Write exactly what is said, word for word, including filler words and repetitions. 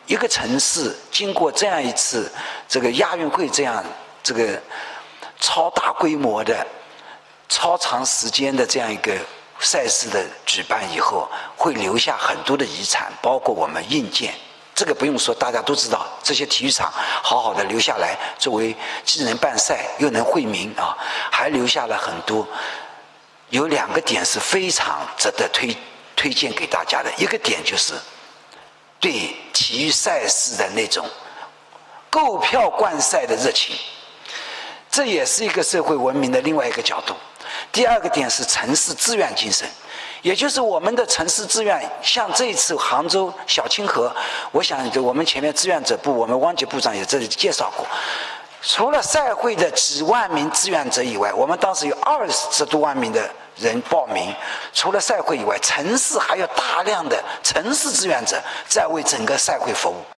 一个城市经过这样一次这个亚运会这样这个超大规模的、超长时间的这样一个赛事的举办以后，会留下很多的遗产，包括我们硬件。这个不用说，大家都知道，这些体育场好好的留下来，作为既能办赛又能惠民啊，还留下了很多。有两个点是非常值得推推荐给大家的，一个点就是对体育赛事的那种购票观赛的热情，这也是一个社会文明的另外一个角度。第二个点是城市志愿精神，也就是我们的城市志愿，像这一次杭州小清河，我想我们前面志愿者部，我们汪杰部长也这里介绍过，除了赛会的几万名志愿者以外，我们当时有二十多万名的人报名。除了赛会以外，城市还有大量的城市志愿者在为整个赛会服务。